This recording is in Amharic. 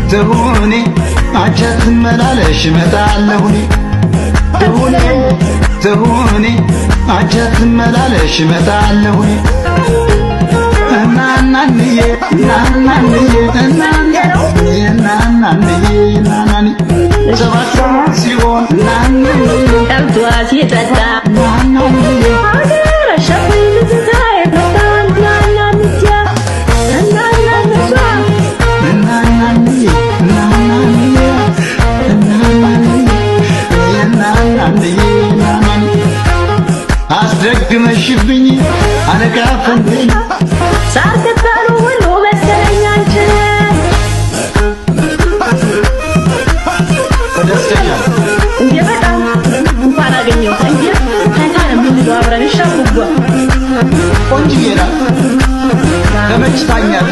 تهوني عجت ملالش متعلهوني تهوني عجت ملالش متعلهوني ناناني سبعة سيون أبواسي تتا شافي لزاي بطل نانا نتيا نانا نسوا أصدق مشبني أنا كافني صارت الثانو ولو مسكني عنشان فدستجا እንዴ በጣም እንኳን አገኘው እንዴ ታታን ምን ይዟብራን ይሻኩባ ቆንጆ ይራ ተመችታኛል